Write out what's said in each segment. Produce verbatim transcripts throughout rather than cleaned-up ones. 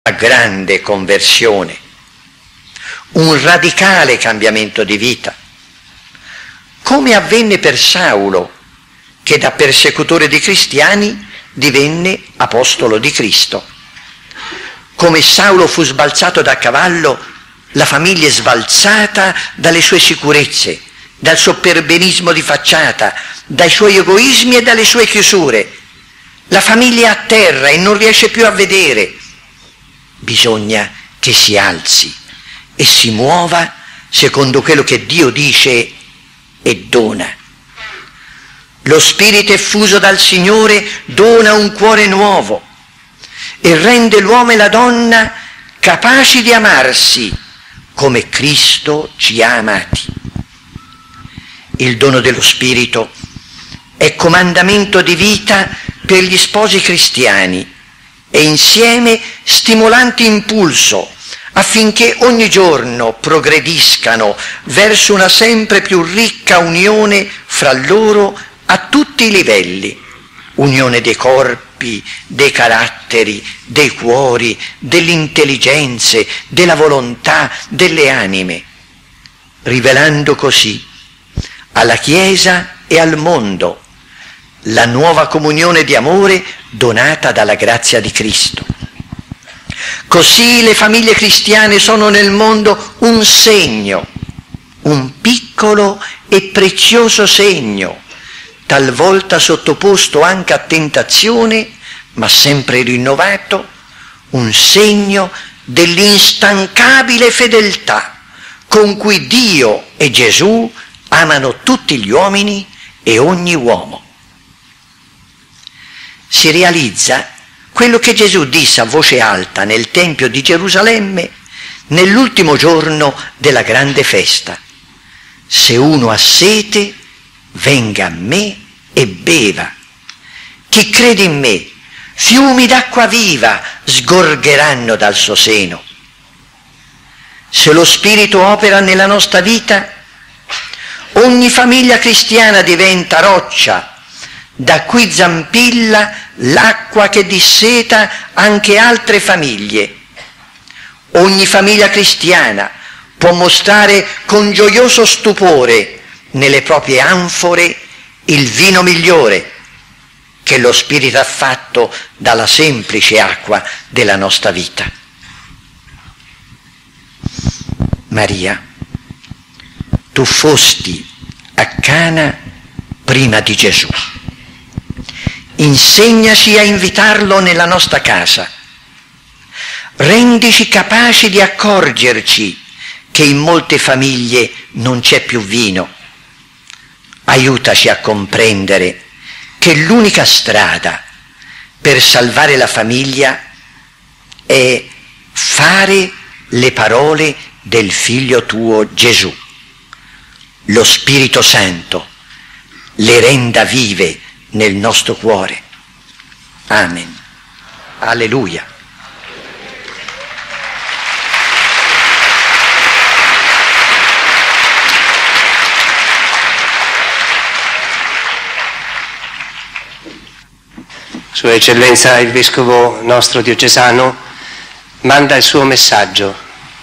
una grande conversione, un radicale cambiamento di vita, come avvenne per Saulo, che da persecutore di cristiani divenne apostolo di Cristo. Come Saulo fu sbalzato da cavallo, la famiglia è sbalzata dalle sue sicurezze, dal suo perbenismo di facciata, dai suoi egoismi e dalle sue chiusure. La famiglia è a terra e non riesce più a vedere. Bisogna che si alzi e si muova secondo quello che Dio dice e dona. Lo Spirito effuso dal Signore dona un cuore nuovo e rende l'uomo e la donna capaci di amarsi come Cristo ci ha amati. Il dono dello Spirito è comandamento di vita per gli sposi cristiani e insieme stimolante impulso affinché ogni giorno progrediscano verso una sempre più ricca unione fra loro a tutti i livelli, unione dei corpi, dei caratteri, dei cuori, delle intelligenze, della volontà, delle anime, rivelando così alla Chiesa e al mondo la nuova comunione di amore donata dalla grazia di Cristo. Così le famiglie cristiane sono nel mondo un segno, un piccolo e prezioso segno, talvolta sottoposto anche a tentazione, ma sempre rinnovato, un segno dell'instancabile fedeltà con cui Dio e Gesù amano tutti gli uomini e ogni uomo. Si realizza quello che Gesù disse a voce alta nel Tempio di Gerusalemme nell'ultimo giorno della grande festa: se uno ha sete, venga a me e beva. Chi crede in me, fiumi d'acqua viva sgorgeranno dal suo seno. Se lo Spirito opera nella nostra vita, ogni famiglia cristiana diventa roccia, da cui zampilla l'acqua che disseta anche altre famiglie. Ogni famiglia cristiana può mostrare con gioioso stupore nelle proprie anfore il vino migliore che lo Spirito ha fatto dalla semplice acqua della nostra vita. Maria, tu fosti a Cana prima di Gesù. Insegnaci a invitarlo nella nostra casa. Rendici capaci di accorgerci che in molte famiglie non c'è più vino. Aiutaci a comprendere che l'unica strada per salvare la famiglia è fare le parole del Figlio tuo Gesù. Lo Spirito Santo le renda vive nel nostro cuore. Amen. Alleluia. Sua Eccellenza il Vescovo nostro diocesano manda il suo messaggio.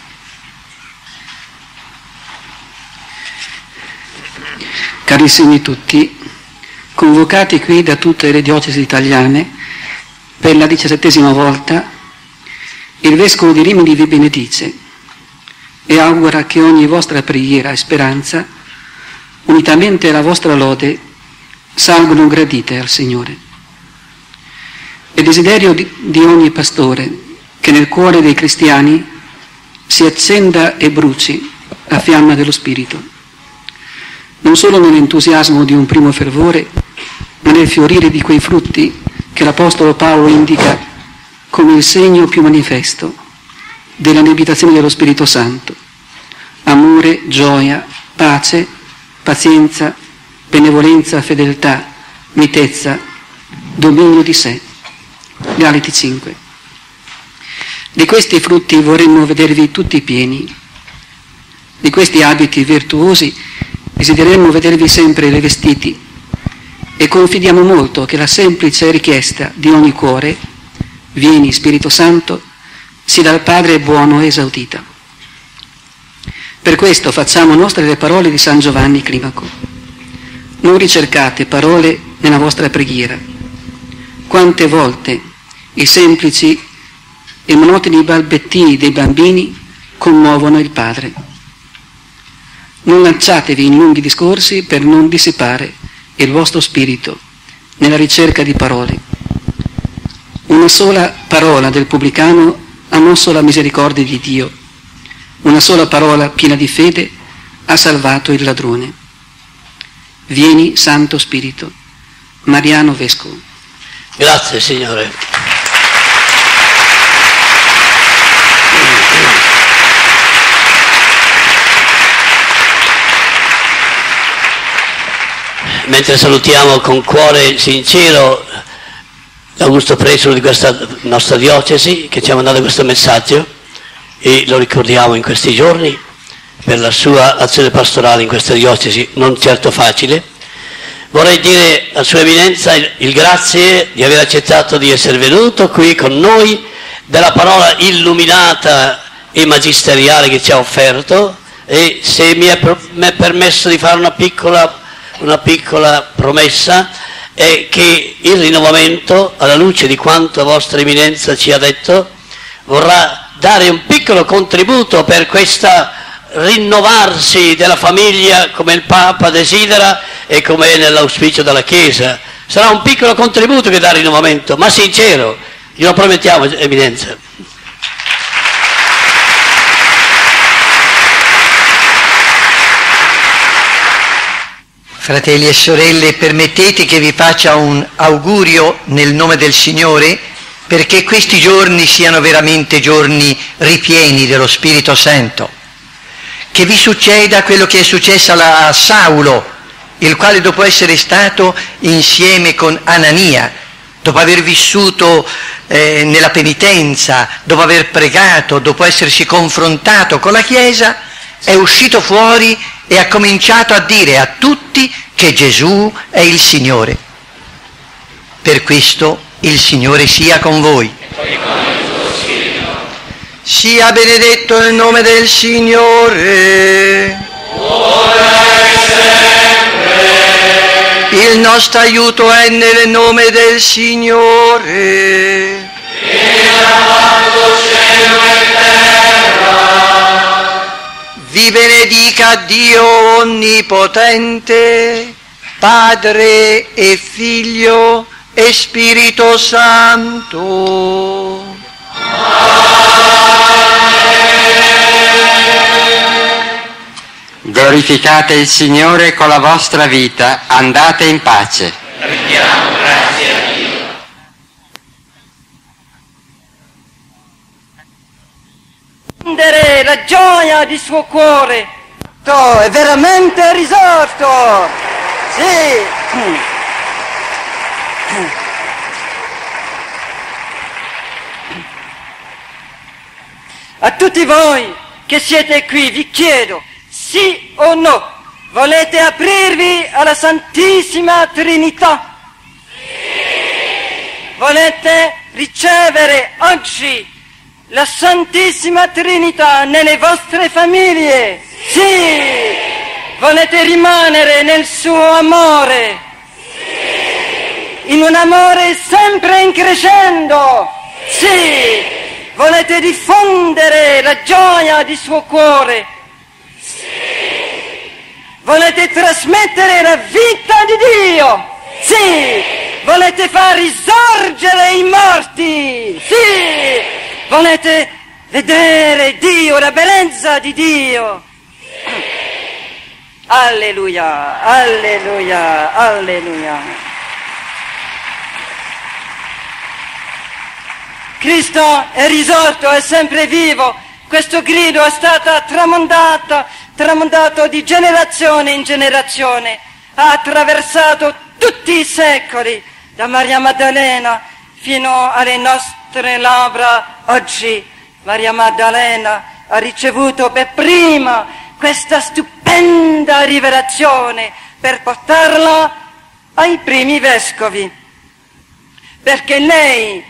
Carissimi tutti, convocati qui da tutte le diocesi italiane per la diciassettesima volta, il Vescovo di Rimini vi benedice e augura che ogni vostra preghiera e speranza, unitamente alla vostra lode, salgano gradite al Signore. È desiderio di, di ogni pastore che nel cuore dei cristiani si accenda e bruci la fiamma dello Spirito, non solo nell'entusiasmo di un primo fervore, ma nel fiorire di quei frutti che l'Apostolo Paolo indica come il segno più manifesto della abitazione dello Spirito Santo: amore, gioia, pace, pazienza, benevolenza, fedeltà, mitezza, dominio di sé. Galati cinque. Di questi frutti vorremmo vedervi tutti pieni. Di questi abiti virtuosi desideremmo vedervi sempre rivestiti e confidiamo molto che la semplice richiesta di ogni cuore, vieni Spirito Santo, sia dal Padre buono e esaudita. Per questo facciamo nostre le parole di San Giovanni Climaco. Non ricercate parole nella vostra preghiera. Quante volte i semplici e monotoni balbettini dei bambini commuovono il Padre. Non lanciatevi in lunghi discorsi per non dissipare il vostro spirito nella ricerca di parole. Una sola parola del pubblicano ha mosso la misericordia di Dio. Una sola parola piena di fede ha salvato il ladrone. Vieni, Santo Spirito. Mariano Vescovo. Grazie, Signore. Mentre salutiamo con cuore sincero l'Augusto Presolo di questa nostra diocesi che ci ha mandato questo messaggio e lo ricordiamo in questi giorni per la sua azione pastorale in questa diocesi non certo facile, vorrei dire a Sua Eminenza il, il grazie di aver accettato di essere venuto qui con noi, della parola illuminata e magisteriale che ci ha offerto, e se mi è, mi è permesso di fare una piccola Una piccola promessa è che il rinnovamento, alla luce di quanto Vostra Eminenza ci ha detto, vorrà dare un piccolo contributo per questa rinnovarsi della famiglia come il Papa desidera e come è nell'auspicio della Chiesa. Sarà un piccolo contributo che dà rinnovamento, ma sincero, glielo promettiamo, Eminenza. Fratelli e sorelle, permettete che vi faccia un augurio nel nome del Signore perché questi giorni siano veramente giorni ripieni dello Spirito Santo. Che vi succeda quello che è successo a Saulo, il quale dopo essere stato insieme con Anania, dopo aver vissuto eh, nella penitenza, dopo aver pregato, dopo essersi confrontato con la Chiesa, è uscito fuori e ha cominciato a dire a tutti che Gesù è il Signore. Per questo il Signore sia con voi. Sia benedetto il nome del Signore. Ora e sempre. Il nostro aiuto è nel nome del Signore. Che ha fatto cielo e terra. Vi benedica Dio Onnipotente, Padre e Figlio e Spirito Santo. Glorificate il Signore con la vostra vita, andate in pace. Rendiamo grazie a Dio. La gioia di suo cuore è veramente risorto. Sì. A tutti voi che siete qui vi chiedo, sì o no, volete aprirvi alla Santissima Trinità? Sì. Volete ricevere oggi la Santissima Trinità nelle vostre famiglie? Sì! Volete rimanere nel suo amore? Sì! In un amore sempre in crescendo? Sì! Volete diffondere la gioia di suo cuore? Sì! Volete trasmettere la vita di Dio? Sì! Volete far risorgere i morti? Sì! Volete vedere Dio, la bellezza di Dio? Alleluia, alleluia, alleluia. Cristo è risorto, è sempre vivo. Questo grido è stato tramondato, tramondato di generazione in generazione. Ha attraversato tutti i secoli, da Maria Maddalena fino alle nostre labbra oggi. Maria Maddalena ha ricevuto per prima questa stupenda rivelazione per portarla ai primi vescovi, perché lei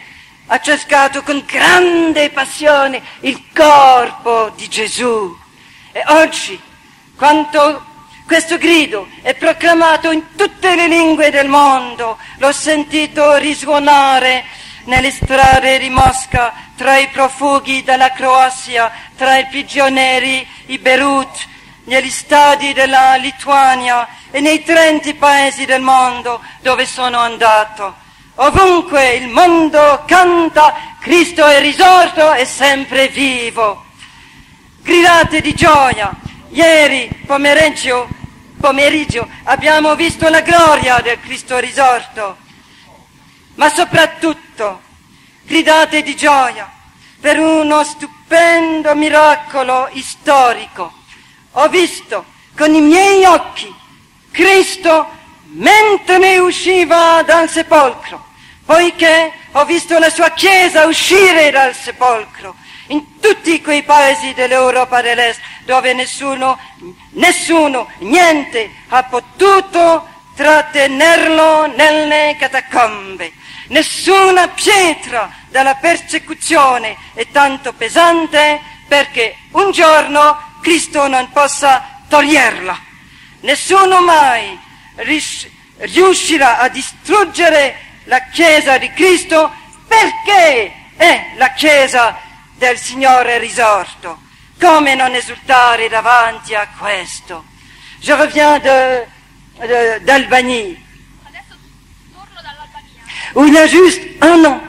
ha cercato con grande passione il corpo di Gesù. E oggi, quando questo grido è proclamato in tutte le lingue del mondo, l'ho sentito risuonare nelle strade di Mosca, tra i profughi dalla Croazia, tra i prigionieri di Beirut, negli stadi della Lituania e nei trenta paesi del mondo dove sono andato. Ovunque il mondo canta, Cristo è risorto e sempre vivo. Gridate di gioia. Ieri pomeriggio, pomeriggio abbiamo visto la gloria del Cristo risorto, ma soprattutto gridate di gioia per uno stupendo miracolo storico. Ho visto con i miei occhi Cristo mentre usciva dal sepolcro, poiché ho visto la sua Chiesa uscire dal sepolcro in tutti quei paesi dell'Europa dell'Est dove nessuno, nessuno, niente ha potuto trattenerlo nelle catacombe. Nessuna pietra dalla persecuzione è tanto pesante perché un giorno Cristo non possa toglierla. Nessuno mai riuscirà a distruggere la Chiesa di Cristo perché è la Chiesa del Signore risorto. Come non esultare davanti a questo? Je reviens de, de, d'Albanie. Adesso torno dall'Albania. Où il y a juste un an.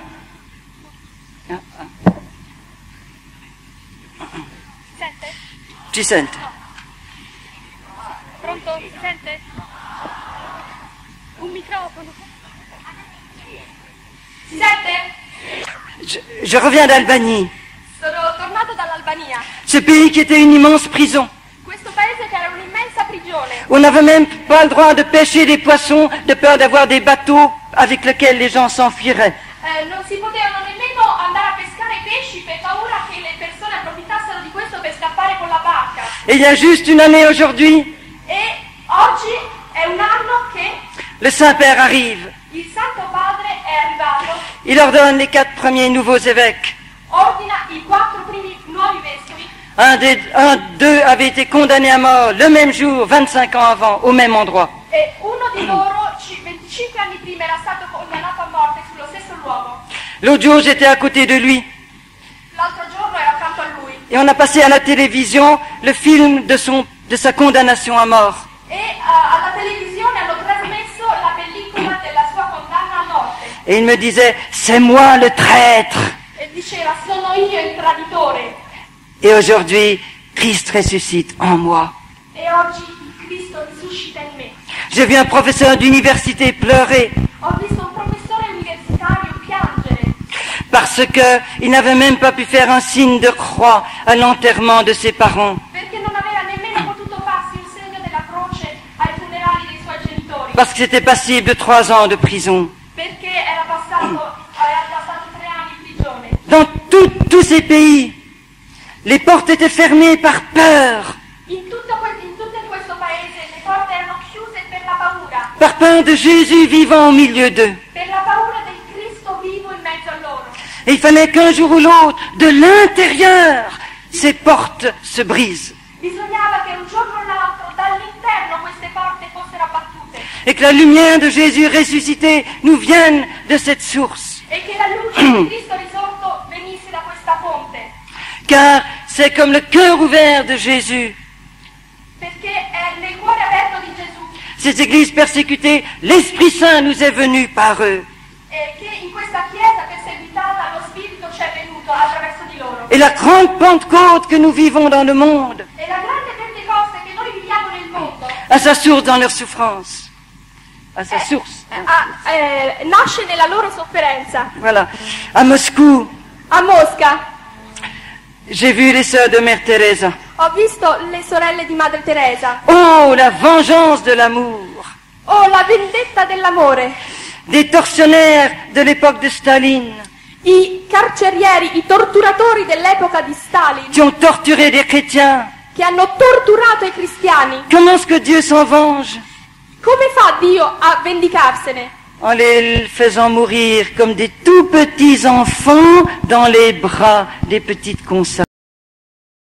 Sente? Ci sente? Pronto? Si sente? Un microfono. Si sente? Je, je reviens d'Albanie. Sono tornato dall'Albania. Ce pays qui était une immense prison. Questo paese che era un'immensa prigione. On n'avait même pas le droit de pêcher des poissons de peur d'avoir des bateaux avec lesquels les gens s'enfuiraient. Eh, non si potevano nemmeno andare a pescare i pesci per paura che le persone approfittassero di questo per scappare con la barca. Et il y a juste une année aujourd'hui, E oggi è un anno che le Saint-Père arrive. il Santo Padre è arrivato, Il ordonne les quatre premiers nouveaux évêques. ordina i quattro primi nuovi vescovi. Un des, un d'eux avait été condamné à mort le même jour, vingt-cinq ans avant, au même endroit. E uno di loro, ci- venticinque anni prima, era stato condannato a morte sullo stesso luogo. L'autre jour, j'étais à côté de lui L'altro giorno ero accanto a lui et on a passé à la télévision le film de, son, de sa condamnation à mort. e uh, alla televisione hanno trasmesso la pellicola della sua condanna a morte. Et il me disait, c'est moi le traître. E diceva, sono io il traditore. Et aujourd'hui, Christ ressuscite en moi. E oggi il Cristo risuscita in me. J'ai vu un professeur d'université pleurer Ho visto un professore universitario piangere parce qu'il n'avait même pas pu faire un signe de croix à l'enterrement de ses parents. perché non aveva nemmeno potuto farsi un segno della croce ai funerali dei suoi genitori. Parce que c'était passible de trois ans de prison. Perché era passato, era passato tre anni in prigione. Dans tout- tous ces pays, les portes étaient fermées par peur, In tutto, que- in tutto questo paese le porte erano chiuse per la paura, par peur de Jésus vivant au milieu d'eux. per la paura del Cristo vivo in mezzo a loro. Et il fallait qu'un jour ou l'autre, de l'intérieur, ces portes se brisent. Bisognava che un giorno o l'altro dall'interno queste porte fossero abbattute Et que la lumière de Jésus ressuscité nous vienne de cette source. e che la luce di Cristo risorto venisse da questa fonte, Car c'est comme le cœur ouvert de Jésus. perché è nel cuore aperto di Gesù Cette église persécutée, l'Esprit Saint nous est venu par eux. e che in questa chiesa perseguitata lo Spirito ci è venuto attraverso di loro. Et la grande Pentecôte que nous vivons dans le monde E la grande Pentecoste che noi viviamo nel mondo a sa source dans leur souffrance. À sa source. ah, eh, nasce nella loro sofferenza. Voilà. À Moscou, A Mosca j'ai vu les sœurs de Mère Teresa. ho visto le sorelle di Madre Teresa. Oh, la vengeance de l'amour. Oh, la vendetta dell'amore. Des tortionnaires de l'époque de Staline I carcerieri, i torturatori dell'epoca di Stalin qui ont torturé des chrétiens. che hanno torturato i cristiani. Comment est-ce que Dieu s'en venge? Come fa Dio a vendicarsene? en les faisant mourir comme des tout petits enfants dans les bras des petites consacrées.